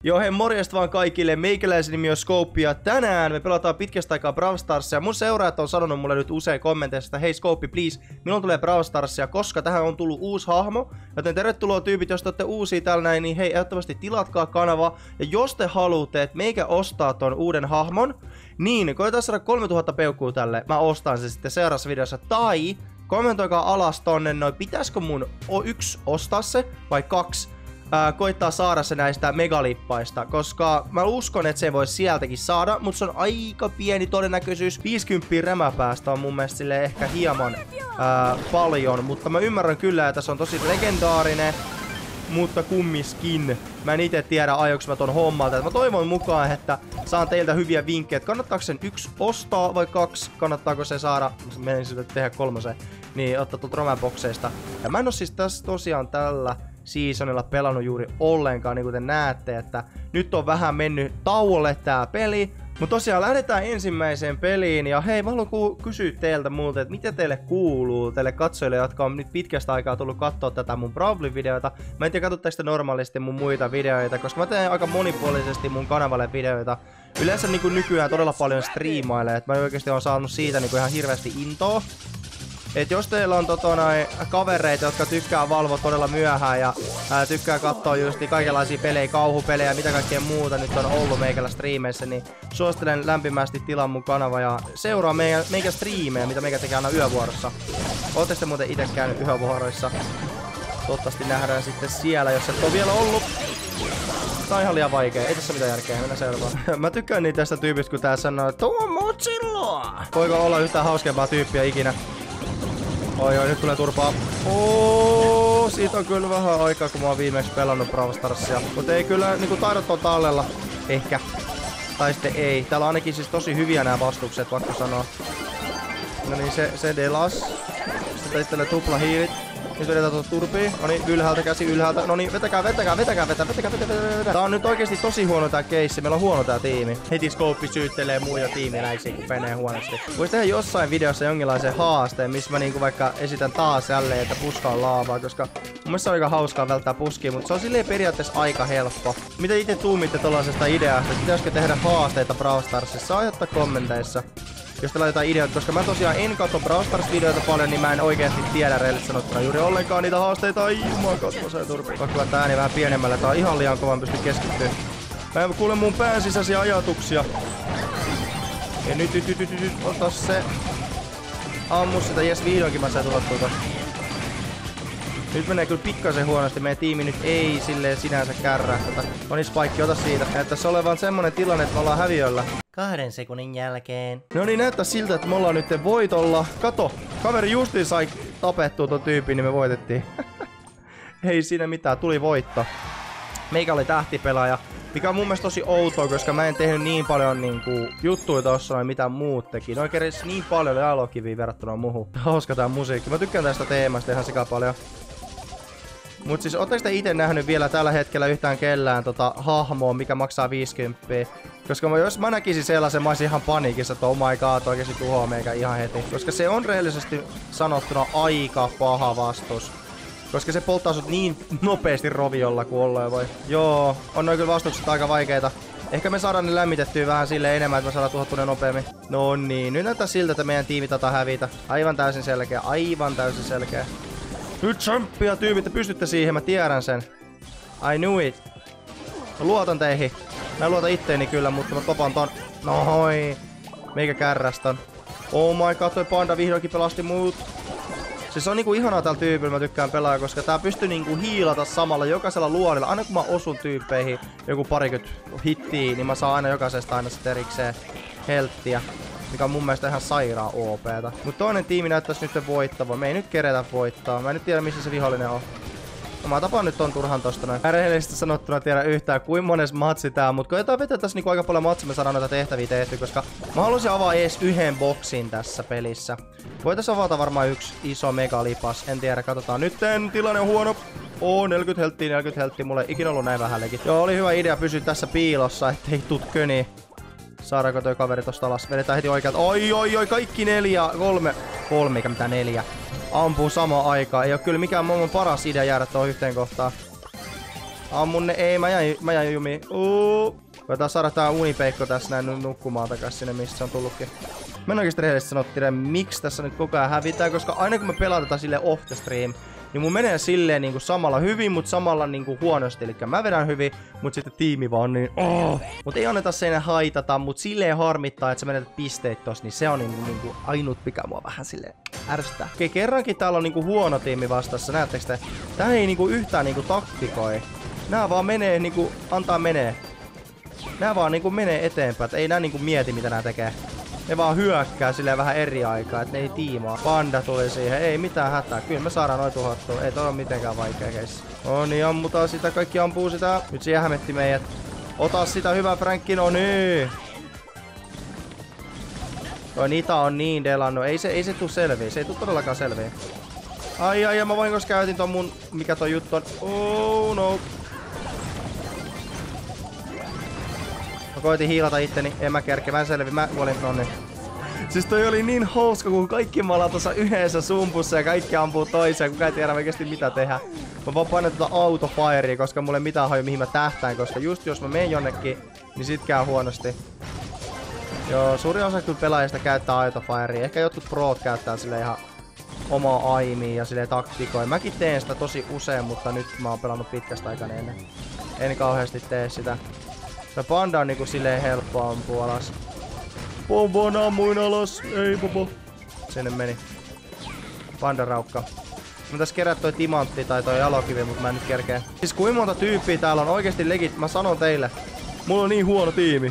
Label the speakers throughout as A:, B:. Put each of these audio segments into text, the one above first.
A: Joo hei, morjesta vaan kaikille. Meikäläisen nimi on Scope ja tänään me pelataan pitkästä aikaa Brawl Starsia. Mun seuraajat on sanonut mulle nyt usein kommenteissa, että hei Scope please, milloin tulee Brawl Starsia, koska tähän on tullut uusi hahmo. Joten tervetuloa tyypit, jos te olette uusia täällä näin, niin hei, ehdottomasti tilatkaa kanava. Ja jos te haluatte, että meikä ostaa ton uuden hahmon, niin koetaan saada 3000 peukkuu tälle. Mä ostan se sitten seuraavassa videossa. Tai kommentoikaa alas tonne noin, pitäisikö mun yksi ostaa se vai kaksi? Koittaa saada se näistä megalippaista, koska mä uskon, että se voisi sieltäkin saada, mutta se on aika pieni todennäköisyys. 50 rämäpäästä on mun mielestä silleen ehkä hieman paljon, mutta mä ymmärrän kyllä, että se on tosi legendaarinen, mutta kummiskin. Mä en itse tiedä, aioks mä ton hommalta. Mä toivon mukaan, että saan teiltä hyviä vinkkejä, että kannattaako sen yksi ostaa vai kaksi, kannattaako se saada, menisin tehdä kolmosen, niin ottaa tuolta Romänbokseista. Ja mä en oo siis tässä tosiaan tällä seasonilla pelannut juuri ollenkaan, niin kuten näette, että nyt on vähän mennyt tauolle tää peli. Mutta tosiaan lähdetään ensimmäiseen peliin ja hei, mä haluan kysyä teiltä muuten, että mitä teille kuuluu, teille katsojille, jotka on nyt pitkästä aikaa tullut katsoa tätä mun Brawlin-videota. Mä en tiedä, katsotteko te normaalisti mun muita videoita, koska mä teen aika monipuolisesti mun kanavalle videoita. Yleensä niin kuin nykyään todella paljon striimailee, että mä oikeesti oon saanut siitä niin kuin ihan hirveästi intoa. Et jos teillä on kavereita, jotka tykkää valvoa todella myöhään ja tykkää katsoa just kaikenlaisia pelejä, kauhupelejä ja mitä kaikkea muuta nyt on ollut meikällä striimeissä, niin suosittelen lämpimästi tilaa mun kanava ja seuraa meikä striimejä, mitä meikä tekee aina yövuorossa. Ootte sitten muuten itse käynyt yövuoroissa? Toivottavasti nähdään sitten siellä, jos et ole vielä ollut. Tää on ihan liian vaikea, ei tässä mitään järkeä, mennään seuraavaan. Mä tykkään niin tästä tyypistä, kun tää sanoo, että tuo Mozilla! Voiko olla yhtään hauskempaa tyyppiä ikinä? Oi, nyt tulee turpaa. Siitä on kyllä vähän aikaa, kun mä oon viimeksi pelannut Brawl Starsia. Mut ei kyllä, niinku taidot on tallella. Ehkä. Tai sitten ei. Täällä on ainakin siis tosi hyviä nämä vastukset, vaikka sanoa. No niin, se delas. Sitten itselleen tupla hiilit. Nyt vedetään tuota turpia. Noniin, ylhäältä käsi, ylhäältä. Noniin, vetäkää. Tää on nyt oikeesti tosi huono tää keissi. Meillä on huono tää tiimi. Heti Scope syyttelee muita tiimiläisiä, kun menee huonosti. Vois tehdä jossain videossa jonkinlaisen haasteen, missä mä niinku vaikka esitän taas jälleen, että puska on laavaa, koska mun mielestä se on aika hauskaa välttää puskia, mutta se on silleen periaatteessa aika helppo. Mitä itse tuumitte tollasesta ideasta, että pitäisikö tehdä haasteita Brawl Starsissa? Saa jättää kommenteissa, jos teillä on jotain ideoita, koska mä tosiaan en katso Brawl Stars-videoita paljon, niin mä en oikeesti tiedä reellisesti sanottuna juuri ollenkaan niitä haasteita. Ai jumakatko se turpi. Pakko laittaa ääni vähän pienemmälle, tää on ihan liian kova, pysty keskittyä. Mä en kuule mun pään sisäisiä ajatuksia. Ja nyt, ota se. Ammu sitä, jes vihdoinkin mä sain tulla tuota. Nyt menee kyllä pikkasen huonosti, meidän tiimi nyt ei silleen sinänsä kärrää. Noni Spike, ota siitä. Näyttäisi olevan semmonen tilanne, että me ollaan häviöllä. 2 sekunnin jälkeen. No niin, näyttää siltä, että me ollaan nyt voitolla. Kato, kaveri justiin sai tapettua ton tyypin, niin me voitettiin. Ei siinä mitään, tuli voitto. Meikä oli tähtipelaaja, mikä on mun mielestä tosi outoa, koska mä en tehnyt niin paljon niinku juttuja tossa noin mitä muut teki. Noin keräsi niin paljon jalokiviä verrattuna muuhun. Hauska tää musiikki. Mä tykkään tästä teemasta ihan sika paljon. Mut siis ootteko te ite nähnyt vielä tällä hetkellä yhtään kellään hahmoa, mikä maksaa 50? Koska jos mä näkisin sellaisen, mä olisin ihan paniikissa, että oh my god, oikeesti tuhoaa meikä ihan heti. Koska se on rehellisesti sanottuna aika paha vastus. Koska se polttaa sut niin nopeasti roviolla kuin ollaan voi. Joo, on noin kyllä vastukset aika vaikeita. Ehkä me saadaan ne lämmitettyä vähän silleen enemmän, että me saadaan tuhottua ne nopeammin. No niin, nyt näyttää siltä, että meidän tiimi taitaa hävitä. Aivan täysin selkeä, aivan täysin selkeä. Nyt champpia tyypit, te pystytte siihen, mä tiedän sen. I knew it. Mä luotan teihin. Mä luotan itteeni kyllä, mutta mä topan ton. Nohoi. Meikä kärrästän. Oh my god, toi panda vihdoinkin pelasti muut. Siis on niinku ihanaa tällä tyypillä, mä tykkään pelaa, koska tää pystyy niinku hiilata samalla jokaisella luodilla. Aina kun mä osun tyyppeihin joku parikymmentä hittiä, niin mä saan aina jokaisesta aina sit erikseen helttiä. Mikä on mun mielestä ihan sairaan OP:tä. Mut toinen tiimi näyttäisi nyt voittava. Me ei nyt keretä voittaa. Mä en nyt tiedä missä se vihollinen on. No mä tapaan nyt ton turhan tosta noin. Mä rehellisesti sanottuna tiedä yhtään kuin mones matsi tää, mut koetaan vetää tässä niinku aika paljon matsia, me saadaan noita tehtäviä tehty, koska mä haluaisin avaa ees yhden boksin tässä pelissä. Voitais avata varmaan yksi iso megalipas, en tiedä, katsotaan. Nyt tilanne on huono. 40 helttiä, mulla ei ikinä ollut näin vähän legit. Joo, oli hyvä idea pysyä tässä piilossa, ettei tuut köniin. Saadaanko toi kaveri tosta alas? Vedetään heti oikealta. Oi, kaikki 3, eikä mitään 4. Ampuu samaan aikaan. Ei oo kyllä mikään maailman paras idea jäädä tuohon yhteen kohtaan. Ammun ne. Ei, mä jäin jumiin. Voidaan saada tää unipeikko tässä näin nukkumaan takas sinne, missä se on tullutkin. Mä en oikeesti rehellisesti sanottuna, miksi tässä nyt koko ajan hävitään, koska aina kun me pelataan silleen off the stream, niin mun menee silleen niinku samalla hyvin, mut samalla niinku huonosti. Elikkä mä vedän hyvin, mut sitten tiimi vaan niin Mut ei anneta sen haitata, mut silleen harmittaa, että sä menetät pisteet tossa, niin se on niinku ainut mikä mua vähän silleen ärsyttää. Okei, kerrankin täällä on niinku huono tiimi vastassa, näettekö te? Tää ei niinku yhtään niinku taktikoi. Nää vaan menee niinku, antaa menee. Nää vaan niinku menee eteenpäin, ei nää niinku mieti mitä nää tekee. Ne vaan hyökkää silleen vähän eri aikaa, et ne ei tiimaa. Panda tuli siihen, ei mitään hätää. Kyllä me saadaan noin tuhottua, ei toi oo mitenkään vaikea keissi. No niin, ammutaan sitä, kaikki ampuu sitä. Nyt se jähmetti meidät. Ota sitä, hyvä Frankki, no niin. Toi Nita on niin delannut, ei se tuu selviin, se ei tuu todellakaan selviin. Ai, mä vahingossa käytin ton mun, mikä toi juttu on. Oh no. Mä koitin hiilata itteni, en mä kerke, mä en selvi, mä kuolin, nonni. Siis toi oli niin hauska, kun kaikki me ollaan tuossa yhdessä sumpussa ja kaikki ampuu toiseen, kukaan ei tiedä oikeesti mitä tehdä. Mä vaan painan tuota autofirea, koska mulla ei mitään haju mihin mä tähtään, koska just jos mä menen jonnekin, niin sit käy huonosti. Joo, suurin osa kyllä pelaajista käyttää autofirea, ehkä jotkut proot käyttää sille ihan omaa aimia ja silleen taktikoin. Mäkin teen sitä tosi usein, mutta nyt mä oon pelannut pitkästä aikaa ennen. En kauheasti tee sitä. Tää panda on niinku silleen helppo ampua alas. Bobo ammuin alas. Ei bobo. Sinne meni. Panda raukka. Mä tässä kerät toi timantti tai toi jalokivi, mutta mä en nyt kerkee. Siis kuinka monta tyyppiä täällä on oikeesti legit, mä sanon teille. Mulla on niin huono tiimi.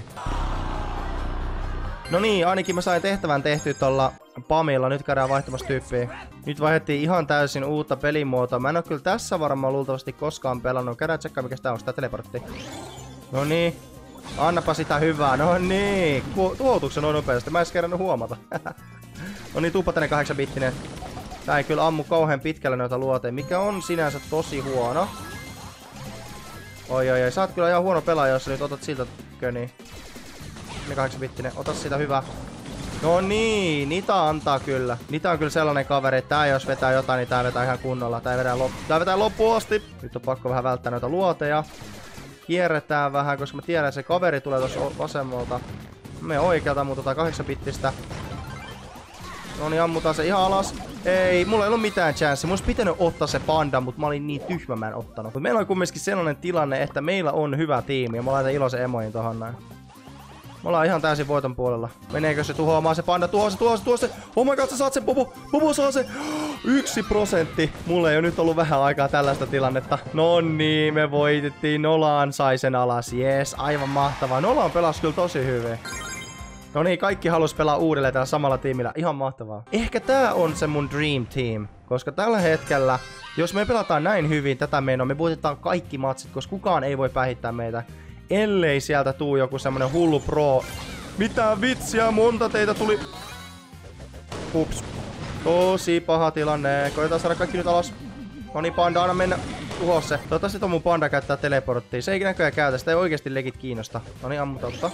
A: No niin, ainakin mä sain tehtävän tehtyä tuolla Pamilla. Nyt käydään vaihtamassa tyyppiä. Nyt vaihdettiin ihan täysin uutta pelimuotoa. Mä en oo kyllä tässä varmaan luultavasti koskaan pelannut. Käydään tsekkaa mikä tää on, sitä teleportti. No niin. Annapa sitä hyvää. No niin. Tuhoutuuko se noin nopeasti? Mä en edes kerännyt huomata. No niin, tuuppa tänne 8-bittinen. Tää ei kyllä ammu kauhean pitkälle noita luoteja, mikä on sinänsä tosi huono. Oi, sä oot kyllä ihan huono pelaaja, jos sä nyt otat siltä köniin. Ne 8-bittinen, ota sitä hyvää. No niin, Nita antaa kyllä. Nita on kyllä sellainen kaveri, että tää jos vetää jotain, niin tää vetää ihan kunnolla. Tää vetää loppuun asti. Nyt on pakko vähän välttää noita luoteja. Kierretään vähän, koska mä tiedän, että se kaveri tulee tossa vasemmalta. Me oikealta muutetaan 8-bittistä. No niin, ammutaan se ihan alas. Ei, mulla ei ollut mitään chanssia. Mulla olisi pitänyt ottaa se panda, mutta mä olin niin tyhmä, mä en ottanut. Mutta meillä on kumminkin sellainen tilanne, että meillä on hyvä tiimi. Ja mä laitan iloisen emoin tohon näin. Me ollaan ihan täysin voiton puolella. Meneekö se tuhoamaan se panda? Tuho se! Oh my god, sä saat sen, Bobo! Bobo saa sen! 1%! Mulla ei ole nyt ollut vähän aikaa tällaista tilannetta. No niin, me voitettiin. Nolaan sai sen alas. Jees, aivan mahtavaa. Nolaan pelasi kyllä tosi hyvin. No niin, kaikki halus pelaa uudelleen tällä samalla tiimillä. Ihan mahtavaa. Ehkä tää on se mun dream team. Koska tällä hetkellä, jos me pelataan näin hyvin tätä menoa, me voitetaan kaikki matsit, koska kukaan ei voi päihittää meitä. Ellei sieltä tuu joku semmonen hullu pro. Mitä vitsiä, monta teitä tuli. Ups. Tosi paha tilanne. Koitetaan saada kaikki nyt alas. Noni, panda, anna mennä. Tuho se. Toivottavasti ton mun panda käyttää teleporttia. Se ei näköjään käytä, sitä ei oikeesti legit kiinnosta. Noni, ammuta.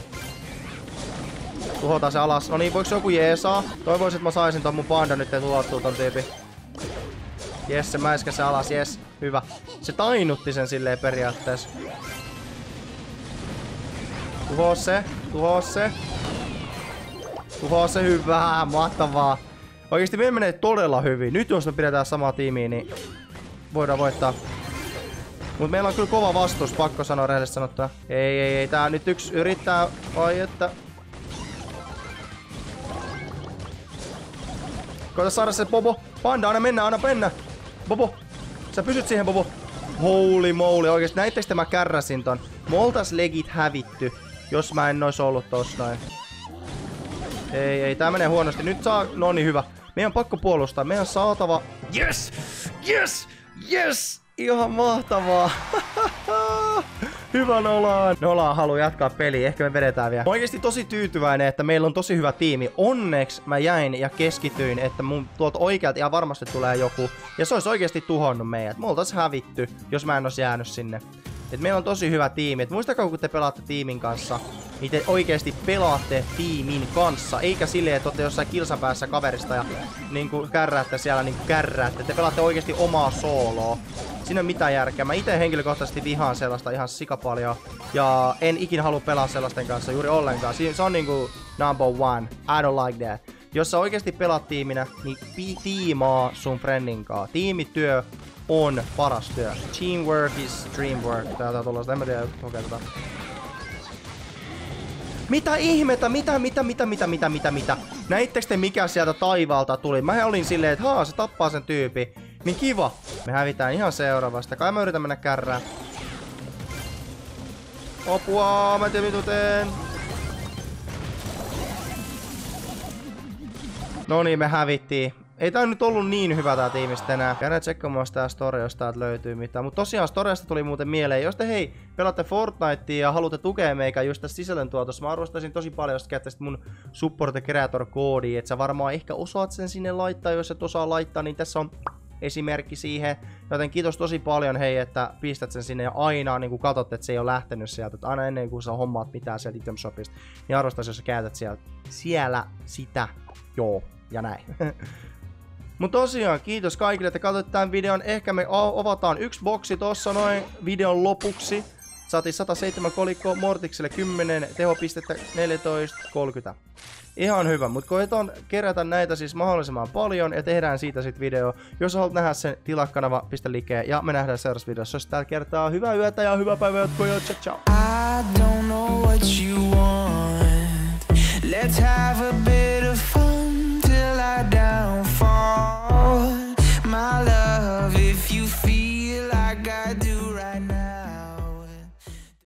A: Tuhotaan se alas. Noni, voiko se joku jeesaa? Toivoisin, että mä saisin ton mun panda nyt tuhottua ton tyypin. Jes, se mäiskä se alas, jes. Hyvä. Se tainutti sen silleen periaatteessa. Tuhoa se. Tuhoa se, hyvää, mahtavaa. Oikeesti meidän menee todella hyvin. Nyt jos me pidetään samaa tiimiä, niin voidaan voittaa. Mut meillä on kyllä kova vastus, pakko sanoa rehellisesti sanottuna. Ei, tää nyt yksi yrittää. Ai että. Koita saada se, Bobo. Panda, anna mennä. Bobo. Sä pysyt siihen, Bobo. Holy moly, oikeesti näittekö mä kärräsin ton? Me oltais legit hävitty, jos mä en ois ollut tossa noin. Ei, tää menee huonosti. Nyt saa, no niin hyvä. Meidän on pakko puolustaa, meidän on saatava. Yes! Ihan mahtavaa. Hyvä Nolaan. Nolaan haluaa jatkaa peliä, ehkä me vedetään vielä. Mä oikeesti tosi tyytyväinen, että meillä on tosi hyvä tiimi. Onneksi mä jäin ja keskityin, että mun tuolta oikealta ihan varmasti tulee joku. Ja se olisi oikeesti tuhonnut meidät. Me oltais hävitty, jos mä en ois jäänyt sinne. Et meillä on tosi hyvä tiimi. Et muistakaa, kun te pelaatte tiimin kanssa, niin te oikeesti pelaatte tiimin kanssa. Eikä silleen, että olette jossain kilsapäässä kaverista ja niinku kärräätte siellä niinku kärräätte. Te pelaatte oikeesti omaa sooloa. Siinä on mitään järkeä. Mä ite henkilökohtaisesti vihaan sellaista ihan sikapaljoa. Ja en ikin halua pelaa sellaisten kanssa juuri ollenkaan. Se on niinku number one. I don't like that. Jos sä oikeesti pelaat tiiminä, niin tiimaa sun friendin kanssa. Tiimityö on paras työ. Teamwork is dreamwork. Tää tuollaista, en mä tiedä, kokeilta. Mitä ihmettä? Mitä? Näittekö te mikä sieltä taivaalta tuli? Mä olin silleen, että se tappaa sen tyypi. Niin kiva. Me hävitään ihan seuraavasta. Kai mä yritän mennä kärrään. Apua, mä en tiedä mitä teen. Noniin, me hävittiin. Ei tää nyt ollut niin hyvä tää tiimistä enää. Käydään tsekkaamaan tää story, jos täältä löytyy mitään. Mut tosiaan storysta tuli muuten mieleen. Jos te hei, pelaatte Fortnitea ja haluatte tukea meikä just tästä sisällöntuotossa, mä arvostaisin tosi paljon, jos käyttäisit mun Support Creator -koodia. Et sä varmaan ehkä osaat sen sinne laittaa, jos et osaa laittaa, niin tässä on esimerkki siihen. Joten kiitos tosi paljon hei, että pistät sen sinne ja aina niin kun katsot, että se ei ole lähtenyt sieltä. Että aina ennen kuin sä hommaat mitään sieltä Item Shopista, niin arvostaisin, jos sä käytät siellä sitä. Joo, ja näin. Mut tosiaan, kiitos kaikille, että katsoitte tämän videon. Ehkä me avataan yksi boksi tossa noin videon lopuksi. Saatiin 107 kolikkoa, Mortikselle 10, tehopistettä 14,30. Ihan hyvä, mutta koetaan kerätä näitä siis mahdollisimman paljon ja tehdään siitä sit video. Jos haluat nähdä sen, tilaa kanava, pistä like ja me nähdään seuraavassa videossa. Jos tällä kertaa hyvää yötä ja hyvää päivää jatkoa ja ciao ciao.